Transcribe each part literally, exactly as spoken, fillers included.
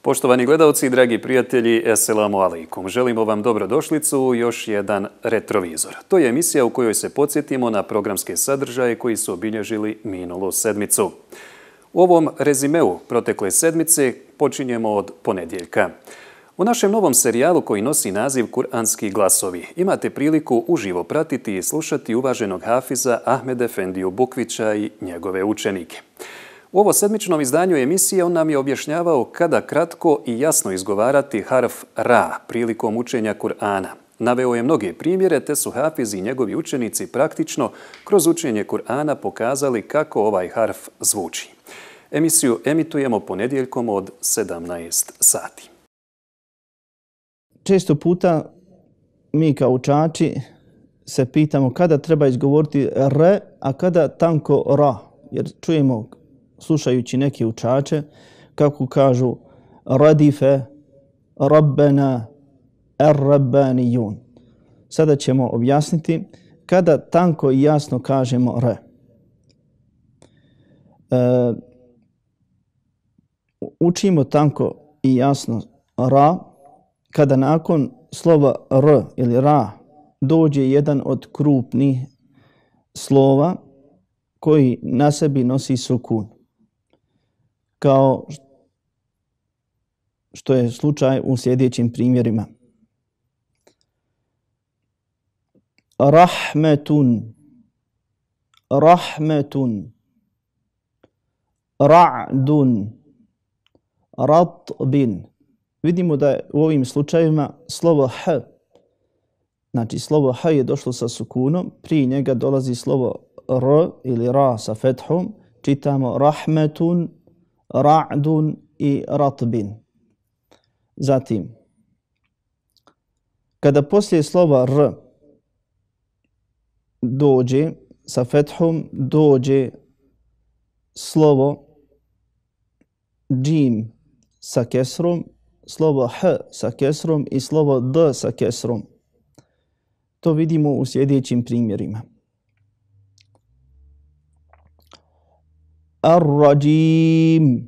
Poštovani gledalci i dragi prijatelji, Esselamu alaikum. Želimo vam dobrodošlicu u još jedan retrovizor. To je emisija u kojoj se podsjetimo na programske sadržaje koji su obilježili minulu sedmicu. U ovom rezimeu protekle sedmice počinjemo od ponedjeljka. U našem novom serijalu koji nosi naziv Kur'anski glasovi imate priliku uživo pratiti i slušati uvaženog hafiza Ahmed Efendiju Bukvića i njegove učenike. U ovo sedmičnom izdanju emisije on nam je objašnjavao kada kratko i jasno izgovarati harf ra prilikom učenja Kur'ana. Naveo je mnoge primjere te su hafizi i njegovi učenici praktično kroz učenje Kur'ana pokazali kako ovaj harf zvuči. Emisiju emitujemo ponedjeljkom od sedamnaest sati. Često puta mi kao učači se pitamo kada treba izgovoriti r, a kada tanko ra. Jer čujemo, slušajući neke učače, kako kažu radife, rabbena, ar-rabbanijun. Sada ćemo objasniti kada tanko i jasno kažemo r. E, učimo tanko i jasno ra kada nakon slova r ili ra dođe jedan od krupnih slova koji na sebi nosi sukun. Kao što je slučaj u sljedećim primjerima. Rahmetun, rahmetun, ra'dun, ratbin. Vidimo da je u ovim slučajevima slovo h, znači slovo h je došlo sa sukunom, prije njega dolazi slovo r ili ra sa fethom, čitamo rahmetun, ra'dun i ratbin. Zatim, kada poslije slova r dođe sa fethom, dođe slovo džim sa kesrom, slovo h sa kesrom i slovo d sa kesrom. To vidimo u sljedećim primjerima. Ar-rajim,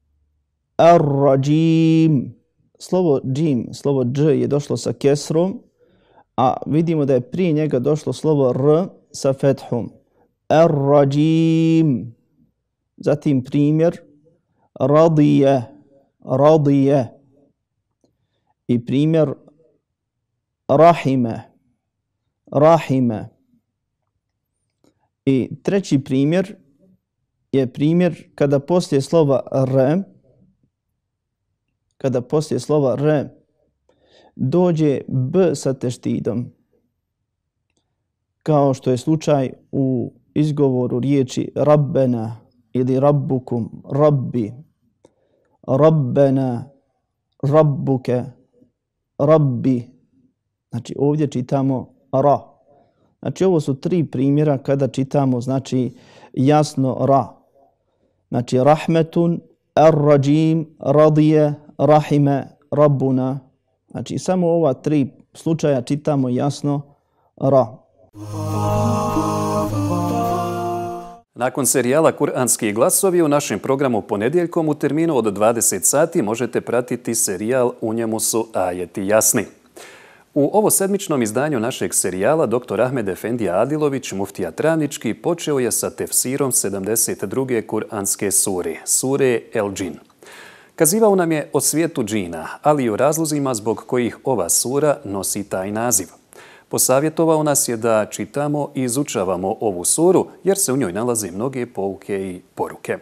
ar-rajim. Slovo džim, slovo dž je došlo sa kesrom, a vidimo da je prije njega došlo slovo r sa fethom. Ar-rajim. Zatim primjer radije, radije. I primjer rahime, rahime. I treći primjer je primjer kada poslije slova r, kada poslije slova r dođe b sa teštidom, kao što je slučaj u izgovoru riječi rabbena ili rabbukum, rabbi, rabbena, rabbuke, rabbi. Znači ovdje čitamo ra. Znači ovo su tri primjera kada čitamo znači jasno ra. Znači rahmetun, ar-rajim, radije, rahime, rabbuna. Znači samo ova tri slučaja čitamo jasno ra. Nakon serijala Kur'anski glasovi u našem programu ponedjeljkom u terminu od dvadeset sati možete pratiti serijal U njemu su ajeti jasni. U ovo sedmičnom izdanju našeg serijala doktor Ahmed Efendija Adilović, muftija Travnički, počeo je sa tefsirom sedamdeset druge Kur'anske sure, sure El Džin. Kazivao nam je o svijetu džina, ali i o razlozima zbog kojih ova sura nosi taj naziv. Posavjetovao nas je da čitamo i izučavamo ovu suru, jer se u njoj nalaze mnoge pouke i poruke.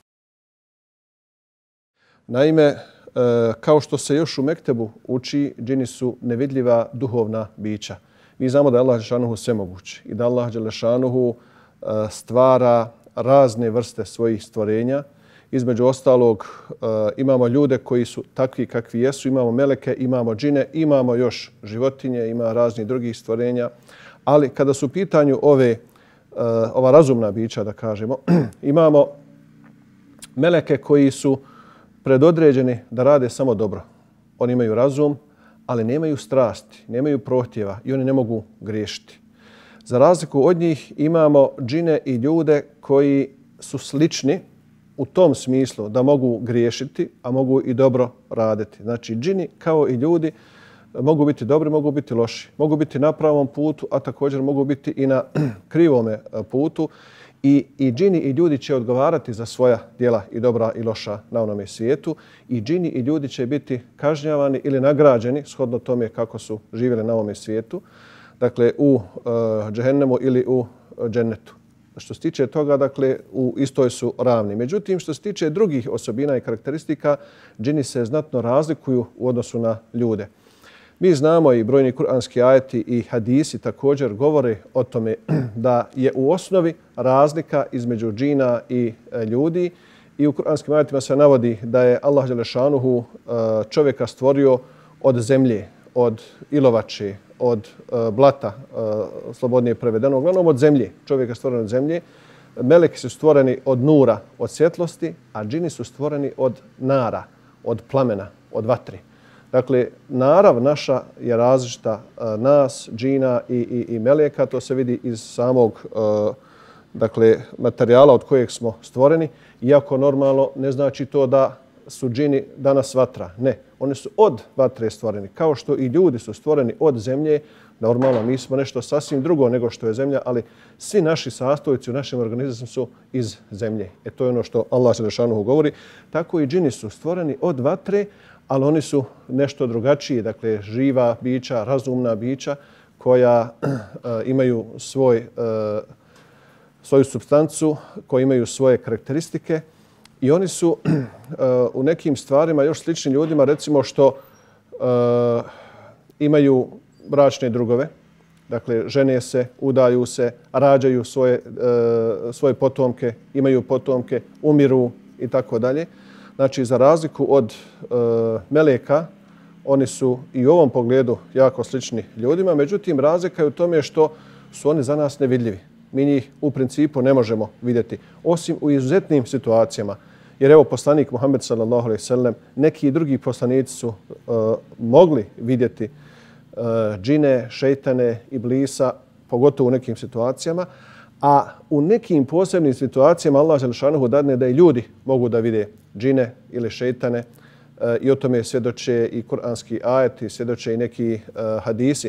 Naime, kao što se još u Mektebu uči, džini su nevidljiva duhovna bića. Mi znamo da je Allah Đelešanuhu svemoguć i da Allah Đelešanuhu stvara razne vrste svojih stvorenja. Između ostalog imamo ljude koji su takvi kakvi jesu, imamo meleke, imamo džine, imamo još životinje, ima raznih drugih stvorenja. Ali kada su u pitanju ove, ova razumna bića, da kažemo, imamo meleke koji su predodređeni da rade samo dobro. Oni imaju razum, ali nemaju strasti, nemaju prohtjeva i oni ne mogu griješiti. Za razliku od njih imamo džine i ljude koji su slični u tom smislu da mogu griješiti, a mogu i dobro raditi. Znači, džini kao i ljudi mogu biti dobri, mogu biti loši. Mogu biti na pravom putu, a također mogu biti i na krivome putu. I, i džini i ljudi će odgovarati za svoja djela i dobra i loša na onome svijetu. I džini i ljudi će biti kažnjavani ili nagrađeni shodno tome kako su živjeli na ovome svijetu. Dakle, u uh, džehennemu ili u džennetu. Što se tiče toga, dakle, u istoj su ravni. Međutim, što se tiče drugih osobina i karakteristika, džini se znatno razlikuju u odnosu na ljude. Mi znamo i brojni kuranski ajeti i hadisi također govore o tome da je u osnovi razlika između džina i ljudi. I u kuranskim ajetima se navodi da je Allah dželešanuhu čovjeka stvorio od zemlje, od ilovače, od blata, slobodnije prevedeno, uglavnom od zemlje. Čovjek je stvoren od zemlje. Meleki su stvoreni od nura, od svjetlosti, a džini su stvoreni od nara, od plamena, od vatri. Dakle, narav naša je različita nas, džina i, i, i meleka. To se vidi iz samog dakle, materijala od kojeg smo stvoreni. Iako normalno ne znači to da su džini danas vatra. Ne, oni su od vatre stvoreni. Kao što i ljudi su stvoreni od zemlje, normalno mi smo nešto sasvim drugo nego što je zemlja, ali svi naši sastojci u našem organizmu su iz zemlje. E to je ono što Allah dželešanuhu govori. Tako i džini su stvoreni od vatre, ali oni su nešto drugačiji, dakle živa bića, razumna bića koja uh, imaju svoj, uh, svoju supstancu, koji imaju svoje karakteristike i oni su uh, u nekim stvarima još slični ljudima, recimo što uh, imaju bračne drugove, dakle žene se, udaju se, rađaju svoje, uh, svoje potomke, imaju potomke, umiru i tako dalje. Znači, za razliku od e, meleka, oni su i u ovom pogledu jako slični ljudima. Međutim, razlika je u tome što su oni za nas nevidljivi. Mi njih u principu ne možemo vidjeti, osim u izuzetnim situacijama. Jer evo, poslanik Muhammed sallallahu alejhi ve sellem, neki drugi poslanici su e, mogli vidjeti e, džine, šejtane, iblisa, pogotovo u nekim situacijama. A u nekim posebnim situacijama Allah dželešanuhu dadne da i ljudi mogu da vide džine ili šejtane e, i o tome svjedoče i kuranski ajeti, svjedoče i neki e, hadisi.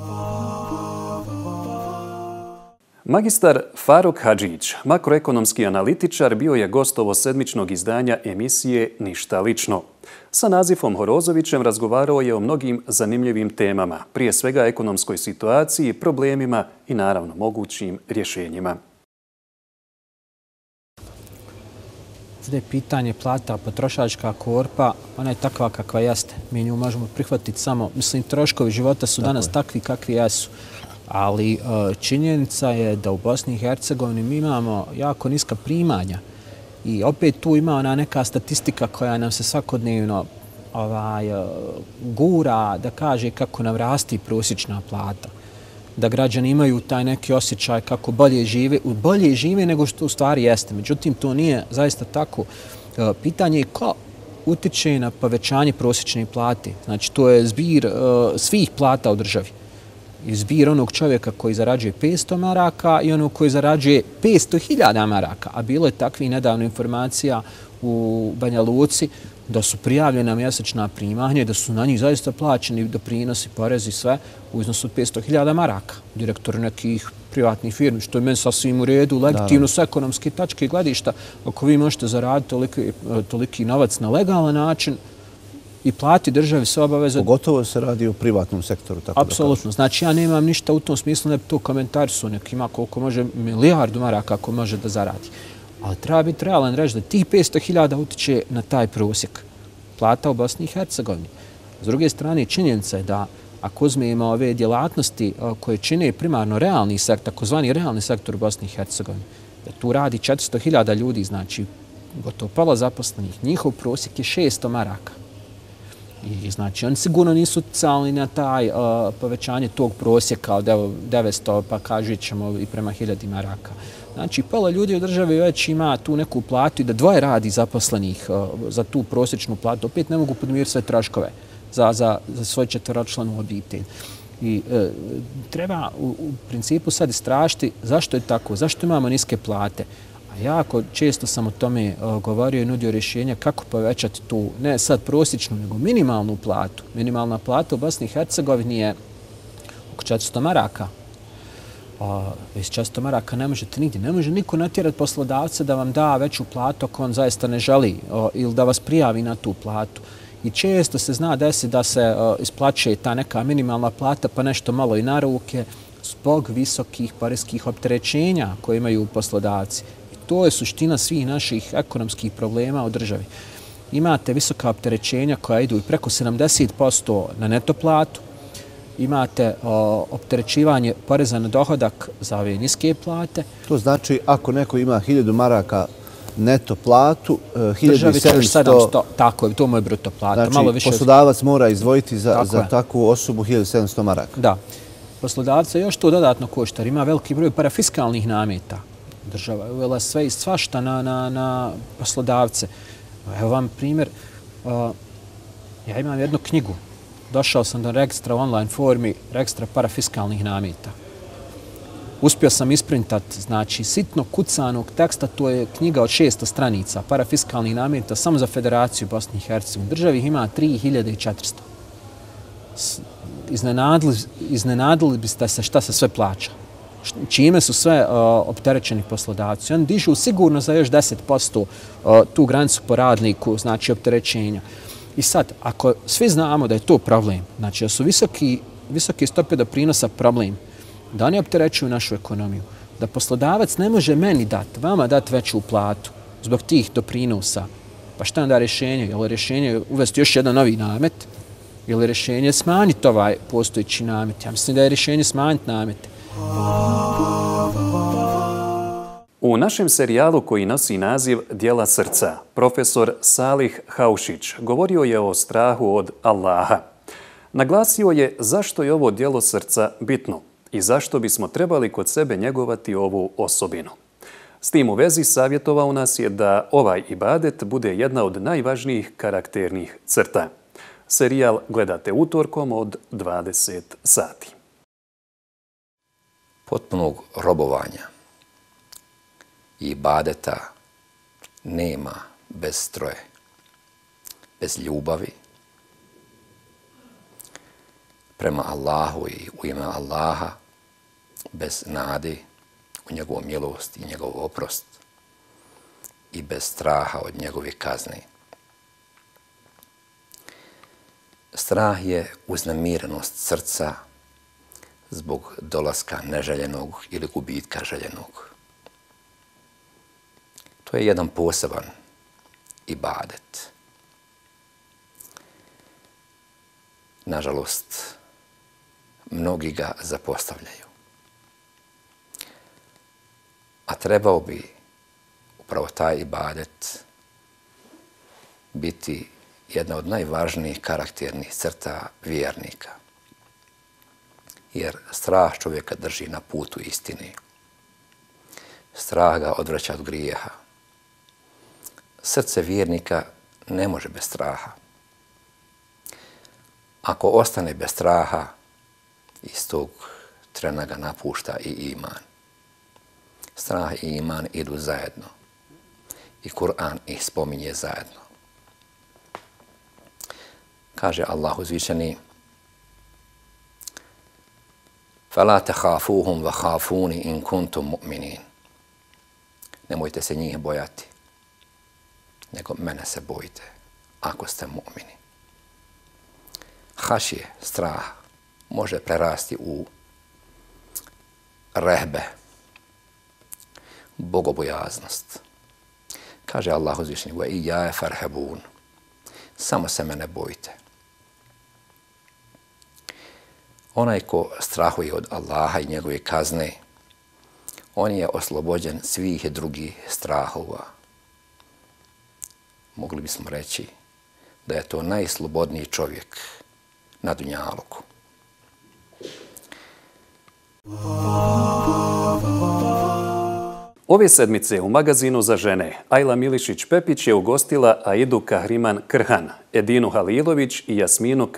Magistar Faruk Hadžić, makroekonomski analitičar, bio je gost ovo sedmičnog izdanja emisije Ništa lično. Sa Nazifom Horozovićem razgovarao je o mnogim zanimljivim temama, prije svega ekonomskoj situaciji, problemima i naravno mogućim rješenjima. Ovdje je pitanje plata, potrošačka korpa, ona je takva kakva jeste. Mi nju možemo prihvatiti samo, mislim, troškovi života su danas takvi kakvi jesu. Ali činjenica je da u Bosni i Hercegovini mi imamo jako niska primanja. I opet tu ima ona neka statistika koja nam se svakodnevno ovaj, gura da kaže kako nam rasti prosječna plata. Da građani imaju taj neki osjećaj kako bolje žive, bolje žive nego što u stvari jeste. Međutim, to nije zaista tako. Pitanje je ko utiče na povećanje prosječne plate. Znači, to je zbir svih plata u državi. I zbir onog čovjeka koji zarađuje petsto maraka i onog koji zarađuje petsto hiljada maraka. A bilo je takvih nedavno informacija u Banja Luci da su prijavljena mjesečna primanja i da su na njih zaista plaćeni doprinosi, porezi, sve u iznosu od petsto hiljada maraka. Direktor nekih privatnih firmi, što je meni sasvim u redu, legitimno s ekonomske tačke i gledišta. Ako vi možete zaraditi toliki, toliki novac na legalan način, i plati državi sve obaveze. Pogotovo se radi o privatnom sektoru. Tako apsolutno. Znači, ja nemam ništa u tom smislu, ne bi to komentarisuo. Nek ima koliko može, milijardu maraka ako može da zaradi. Ali treba biti realan reći da tih petsto hiljada utiče na taj prosjek plata u Bosni i Hercegovini. S druge strane, činjenica je da ako uzmemo ove djelatnosti koje čine primarno realni sektor, takozvani realni sektor u Bosni i Hercegovini, da tu radi četiristo hiljada ljudi, znači gotovo pola zaposlenih, njihov prosjek je šesto maraka. I znači oni sigurno nisu uticali na taj uh, povećanje tog prosjeka od devetsto, pa kažu ćemo i prema hiljadi maraka. Znači pola ljudi u državi već ima tu neku platu i da dvoje radi zaposlenih uh, za tu prosječnu platu. Opet ne mogu podmiriti sve troškove za, za, za svoj četveročlanu obitelj. I uh, treba u, u principu sad istražiti zašto je tako, zašto imamo niske plate. A Jako često sam o tome uh, govorio i nudio rješenja kako povećati tu, ne sad prosječnu, nego minimalnu platu. Minimalna plata u Bosni i Hercegovini je oko četiristo maraka. Uh, bez četiristo maraka ne možete nigdje. Ne može niko natjerati poslodavca da vam da veću platu ako on zaista ne želi uh, ili da vas prijavi na tu platu. I često se zna desiti da se uh, isplaćuje ta neka minimalna plata pa nešto malo i na ruke zbog visokih poreskih opterećenja koje imaju poslodavci. I to je suština svih naših ekonomskih problema u državi. Imate visoka opterećenja koja idu i preko sedamdeset posto na neto platu. Imate o, opterećivanje poreza na dohodak za ove niske plate. To znači ako neko ima hiljadu maraka neto platu, hiljadu sedamsto... sedamsto, tako je, to mu je bruto plata. Znači, malo više poslodavac mora izdvojiti za, tako za takvu osobu hiljadu sedamsto maraka. Da. Poslodavca još to dodatno košta, jer ima veliki broj parafiskalnih nameta. Država je uvela sve i svašta na, na, na poslodavce. Evo vam primjer, uh, ja imam jednu knjigu. Došao sam do registra u online formi, registra parafiskalnih nameta. Uspio sam isprintati, znači, sitno kucanog teksta, to je knjiga od šesto stranica parafiskalnih nameta samo za Federaciju Bosne i Hercegovine. Državi ima tri hiljade četiristo. Iznenadili, iznenadili biste se šta se sve plaća. Čime su sve uh, opterećeni poslodavci. Oni dižu sigurno za još deset posto uh, tu granicu po radniku, znači opterećenja. I sad, ako svi znamo da je to problem, znači da su visoki, visoke stope doprinosa problem, da oni opterećuju našu ekonomiju, da poslodavac ne može meni dati, vama dati veću platu zbog tih doprinosa, pa šta je onda rješenje? Je li rješenje uvesti još jedan novi namet? Je li rješenje smanjiti ovaj postojići namet? Ja mislim da je rješenje smanjiti namete. U našem serijalu koji nosi naziv Djela srca, profesor Salih Haušić govorio je o strahu od Allaha. Naglasio je zašto je ovo djelo srca bitno i zašto bismo trebali kod sebe njegovati ovu osobinu. S tim u vezi savjetovao nas je da ovaj ibadet bude jedna od najvažnijih karakternih crta. Serijal gledate utorkom od dvadeset sati. Potpunog robovanja i ibadeta nema bez stroje, bez ljubavi prema Allahu i u ime Allaha, bez nade u njegovu milost i njegov oprost i bez straha od njegove kazne. Strah je uznemirenost srca zbog dolaska neželjenog ili gubitka željenog. To je jedan poseban ibadet. Nažalost, mnogi ga zapostavljaju. A trebao bi upravo taj ibadet biti jedna od najvažnijih karakternih crta vjernika. Jer strah čovjeka drži na putu istine. Strah ga odvraća od grijeha. Srce vjernika ne može bez straha. Ako ostane bez straha, iz tog trena ga napušta i iman. Strah i iman idu zajedno. I Kur'an ih spominje zajedno. Kaže Allah uzvišeni: فَلَا تَخَافُوهُمْ وَخَافُونِ إِنْ كُنْتُمْ مُؤْمِنِينَ. Nemojte se njih bojati, nego mene se bojite, ako ste mu'mini. Hašije, strah, može prerasti u rehbe, bogobojaznost. Kaže Allah uzvišeni: وَإِيَّايَ فَارْهَبُونَ. Samo se mene bojite. Onaj ko strahuje od Allaha i njegove kazne, on je oslobođen svih drugih strahova. Mogli bismo reći da je to najslobodniji čovjek na dunjaluku. Ove sedmice u magazinu za žene Ajla Milišić-Pepić je ugostila Aidu Kahriman Krhan, Edinu Halilović i Jasminu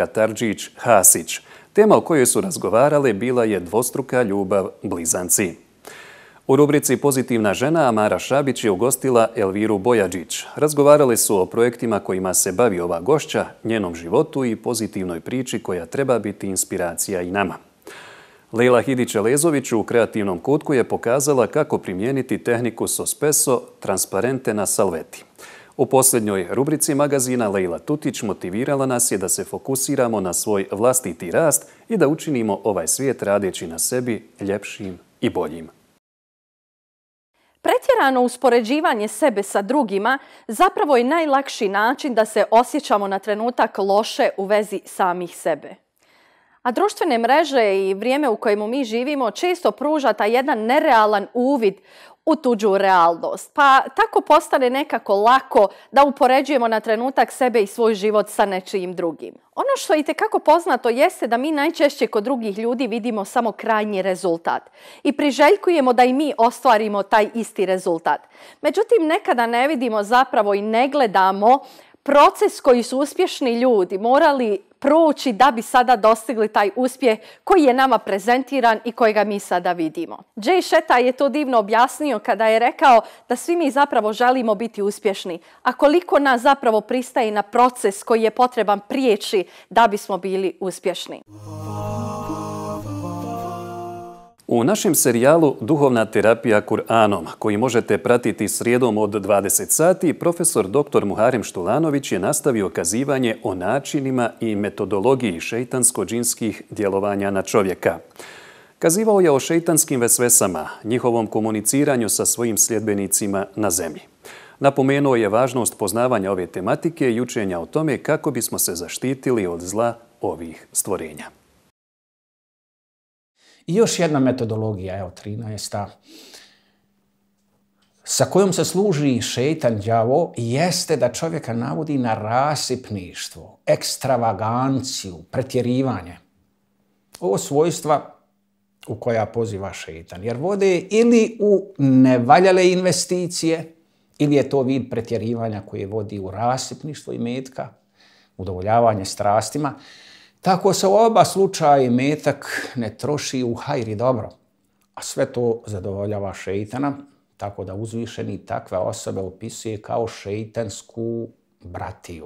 Katarđić-Hasić. Tema o kojoj su razgovarale bila je dvostruka ljubav blizanci. U rubrici Pozitivna žena Amara Šabić je ugostila Elviru Bojadžić. Razgovarali su o projektima kojima se bavi ova gošća, njenom životu i pozitivnoj priči koja treba biti inspiracija i nama. Lejla Hidić-Elezović u kreativnom kutku je pokazala kako primijeniti tehniku Sospeso transparente na salveti. U posljednjoj rubrici magazina Lejla Tutić motivirala nas je da se fokusiramo na svoj vlastiti rast i da učinimo ovaj svijet radeći na sebi ljepšim i boljim. Pretjerano uspoređivanje sebe sa drugima zapravo je najlakši način da se osjećamo na trenutak loše u vezi samih sebe. A društvene mreže i vrijeme u kojemu mi živimo često pruža taj jedan nerealan uvid u tuđu realnost. Pa tako postane nekako lako da upoređujemo na trenutak sebe i svoj život sa nečijim drugim. Ono što je itekako poznato jeste da mi najčešće kod drugih ljudi vidimo samo krajnji rezultat i priželjkujemo da i mi ostvarimo taj isti rezultat. Međutim, nekada ne vidimo zapravo i ne gledamo proces koji su uspješni ljudi morali proći da bi sada dostigli taj uspjeh koji je nama prezentiran i kojega mi sada vidimo. Jay Shetty je to divno objasnio kada je rekao da svi mi zapravo želimo biti uspješni, a koliko nas zapravo pristaje na proces koji je potreban prijeći da bismo bili uspješni. U našem serijalu Duhovna terapija Kur'anom, koji možete pratiti srijedom od dvadeset sati, profesor doktor Muharem Štulanović je nastavio kazivanje o načinima i metodologiji šeitansko-džinskih djelovanja na čovjeka. Kazivao je o šeitanskim vesvesama, njihovom komuniciranju sa svojim sljedbenicima na zemlji. Napomenuo je važnost poznavanja ove tematike i učenja o tome kako bismo se zaštitili od zla ovih stvorenja. I još jedna metodologija, evo trinaesta, sa kojom se služi šeitan đavo, jeste da čovjeka navodi na rasipništvo, ekstravaganciju, pretjerivanje. Ovo svojstva u koja poziva šeitan, jer vode ili u nevaljale investicije, ili je to vid pretjerivanja koje vodi u rasipništvo imetka, udovoljavanje strastima. Tako se u oba slučaja imetak ne troši u hajri dobro, a sve to zadovoljava šeitana, tako da uzvišeni takve osobe opisuje kao šeitansku bratiju.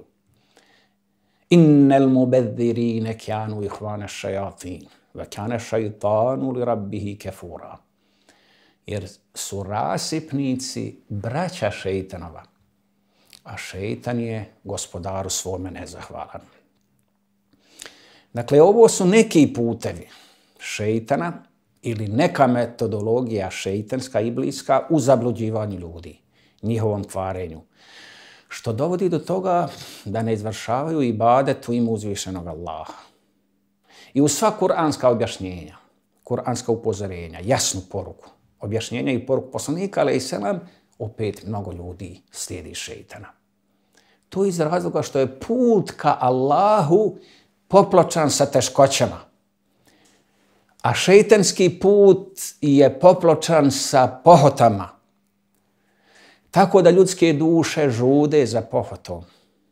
Innel mubeddirine kjanu ihvane šajatin, ve kjane šaitanu li rabbihi kefura. Jer su rasipnici braća šeitanova, a šeitan je gospodaru svome nezahvalan. Dakle, ovo su neki putevi šeitana ili neka metodologija šeitanska i bliska u zabluđivanju ljudi, njihovom kvarenju, što dovodi do toga da ne izvršavaju ibadet u ime uzvišenog Allaha. I u sva kuranska objašnjenja, kuranska upozorenja, jasnu poruku, objašnjenja i poruku poslanika, alejselam, opet mnogo ljudi slijedi šeitana. To iz razloga što je put ka Allahu popločan sa teškoćama. A šeitanski put je popločan sa pohotama. Tako da ljudske duše žude za pohotom.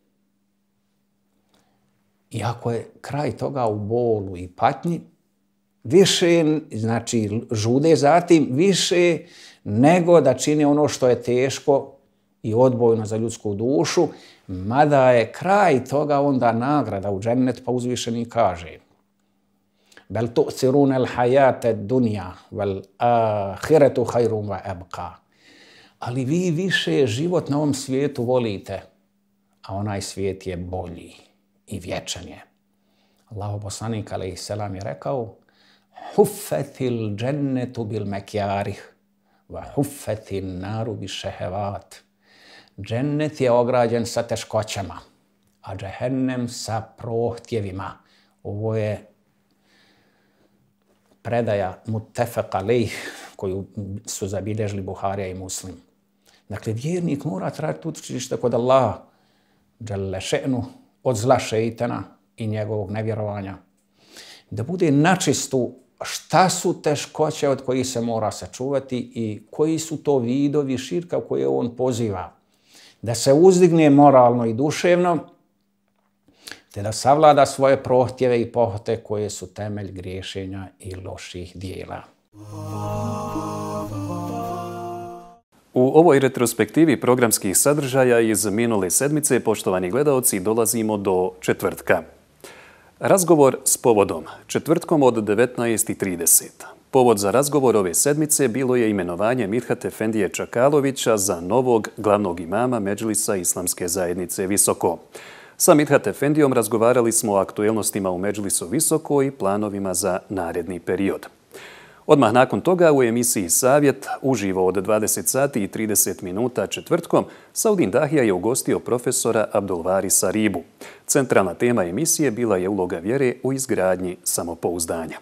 Iako je kraj toga u bolu i patnji, više, znači žude zatim više nego da čine ono što je teško i odbojno za ljudsku dušu, mada je kraj toga onda nagrada u džennet, pa uzvišeni kaže: Bel tu'thiruna al-hayata ad-dunya wal akhiratu khayrun wa abqa. Ali vi više život na ovom svijetu volite, a onaj svijet je bolji i vječan je. Allahov poslanik alejselam je rekao: Huffetil džennetu bil mekjarih, wa huffetil naru bi šehevat. Džennet je ograđen sa teškoćama, a džehennem sa prohtjevima. Ovo je predaja muttefaq alejh koju su zabilježili Buharija i Muslim. Dakle, vjernik mora tražiti utočište kod Allaha dželle še'nu od zla šeitana i njegovog nevjerovanja. Da bude načistu šta su teškoće od kojih se mora sačuvati i koji su to vidovi širka u koje on poziva. Da se uzdigne moralno i duševno, te da savlada svoje prohtjeve i pohote koje su temelj griješenja i loših dijela. U ovoj retrospektivi programskih sadržaja iz minule sedmice, poštovani gledaoci, dolazimo do četvrtka. Razgovor s povodom. Četvrtkom od devetnaest i trideset. Povod za razgovor ove sedmice bilo je imenovanje Mirhat Efendije Čakalovića za novog glavnog imama Medžlisa Islamske zajednice Visoko. Sa Mirhat Efendijom razgovarali smo o aktuelnostima u Medžlisu Visoko i planovima za naredni period. Odmah nakon toga u emisiji Savjet uživo od dvadeset sati i trideset minuta četvrtkom Saudin Dahija je ugostio profesora Abdulvarisa Ribu. Centralna tema emisije bila je uloga vjere u izgradnji samopouzdanja.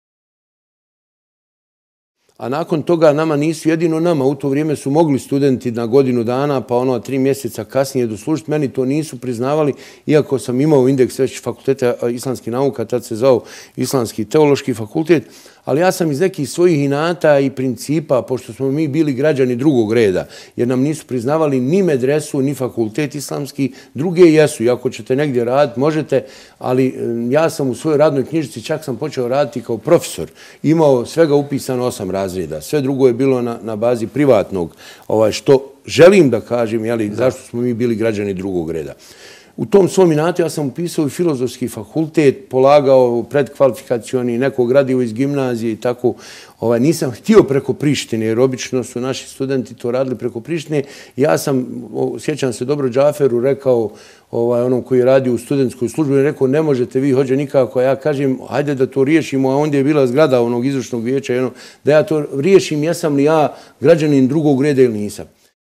A nakon toga nama nisu jedino nama. U to vrijeme su mogli studenti na godinu dana, pa ono tri mjeseca kasnije doslužiti. Meni to nisu priznavali, iako sam imao indeks već fakulteta islamskih nauka, tad se zvao Islamski teološki fakultet. Ali ja sam iz nekih svojih inata i principa, pošto smo mi bili građani drugog reda, jer nam nisu priznavali ni medresu, ni fakultet islamski, druge jesu. I ako ćete negdje raditi, možete, ali ja sam u svojoj radnoj knjižici, čak sam počeo raditi kao profesor, imao svega upisano osam razreda. Sve drugo je bilo na, na bazi privatnog, ovaj, što želim da kažem, jeli, zašto smo mi bili građani drugog reda. U tom svom inatu ja sam upisao i filozofski fakultet, polagao predkvalifikacioni, neko gradio iz gimnazije i tako. Ovaj, nisam htio preko Prištine, jer obično su naši studenti to radili preko Prištine. Ja sam, sjećam se dobro, Džaferu rekao, ovaj, onom koji je radio u studentskoj službi, rekao ne možete vi hođe nikako. Ja kažem, hajde da to riješimo, a onda je bila zgrada onog izvršnog vijeća, ono, da ja to riješim, jesam li ja građanin drugog reda ili nisam.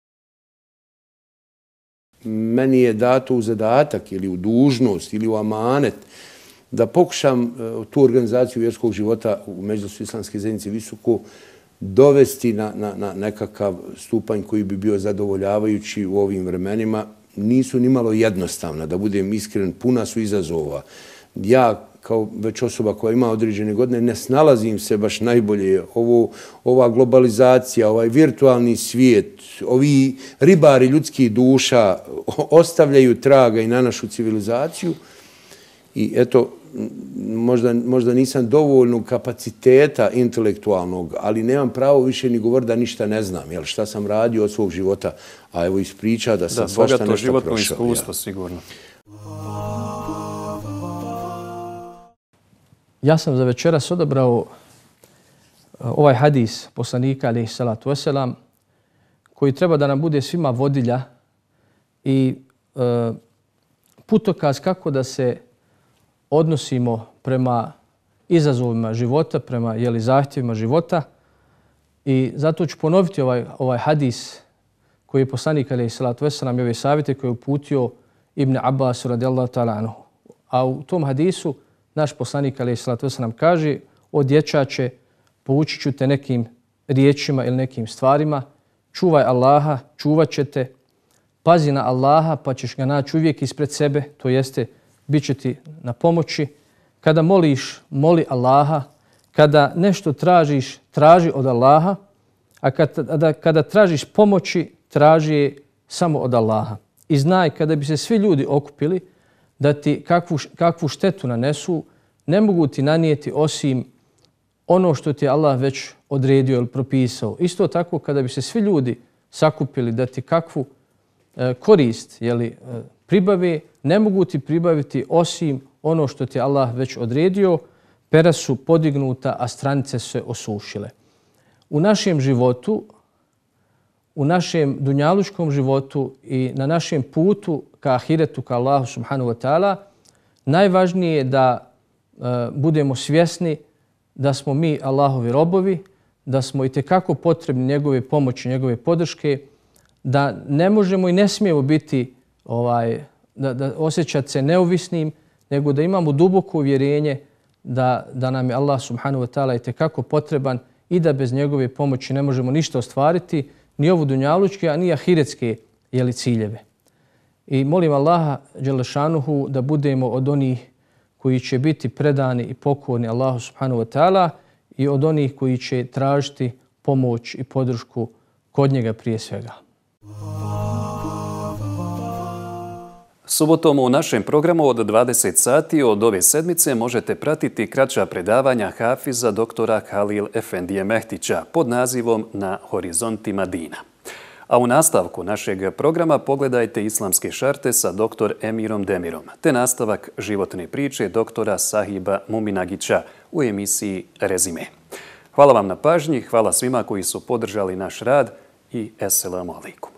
Meni je dato u zadatak ili u dužnost ili u amanet da pokušam tu organizaciju vjerskog života u Medžlisu Islamske zajednice Visoko dovesti na, na, na nekakav stupanj koji bi bio zadovoljavajući u ovim vremenima. Nisu ni malo jednostavna, da budem iskren, puna su izazova. Ja kao već osoba koja ima određene godine, ne snalazim se baš najbolje. Ovo, ova globalizacija, ovaj virtualni svijet, ovi ribari ljudskih duša ostavljaju traga i na našu civilizaciju. I eto, možda, možda nisam dovoljnog kapaciteta intelektualnog, ali nemam pravo više ni govoriti da ništa ne znam. Jel, šta sam radio od svog života, a evo ispriča da sam svašta nešto prošao. Da, životno iskustvo, ja. Sigurno. Ja sam za večeras odabrao ovaj hadis poslanika alejhi salatu vesselam koji treba da nam bude svima vodilja i e, putokaz kako da se odnosimo prema izazovima života, prema jeli, zahtjevima života. I zato ću ponoviti ovaj, ovaj hadis koji je poslanik alejhi salatu vesselam i ove savjete koje je uputio Ibn Abbas radijallahu ta'ala anhu. A u tom hadisu naš poslanik alejhi salatu vesselam kaže: o dječače, poučit ću te nekim riječima ili nekim stvarima, čuvaj Allaha, čuvat će te, pazi na Allaha pa ćeš ga naći uvijek ispred sebe, to jeste bit će ti na pomoći. Kada moliš, moli Allaha, kada nešto tražiš, traži od Allaha, a kada, kada tražiš pomoći, traži je samo od Allaha. I znaj, kada bi se svi ljudi okupili da ti kakvu, kakvu štetu nanesu, ne mogu ti nanijeti osim ono što ti je Allah već odredio ili propisao. Isto tako, kada bi se svi ljudi sakupili da ti kakvu e, korist jeli, e, pribave, ne mogu ti pribaviti osim ono što ti je Allah već odredio, pera su podignuta, a stranice su se osušile. U našem životu, u našem dunjaluškom životu i na našem putu ka ahiretu, ka Allahu subhanahu wa ta'ala, najvažnije je da e, budemo svjesni da smo mi Allahovi robovi, da smo i tekako potrebni njegove pomoći, njegove podrške, da ne možemo i ne smijemo biti, ovaj, da, da osjećati se neovisnim, nego da imamo duboko uvjerenje da, da nam je Allah subhanahu wa ta'ala i tekako potreban i da bez njegove pomoći ne možemo ništa ostvariti, ni ovu dunjalučke, a ni ahiretske jeli, ciljeve. I molim Allaha dželle šanuhu da budemo od onih koji će biti predani i pokorni Allahu subhanahu wa ta'ala i od onih koji će tražiti pomoć i podršku kod njega prije svega. Subotom u našem programu od dvadeset sati od ove sedmice možete pratiti kraća predavanja hafiza doktora Halil Efendije Mehtića pod nazivom Na horizontima dina. A u nastavku našeg programa pogledajte islamske šarte sa doktor Emirom Demirom, te nastavak životne priče doktora Sahiba Muminagića u emisiji Rezime. Hvala vam na pažnji, hvala svima koji su podržali naš rad i esselamu alaikum.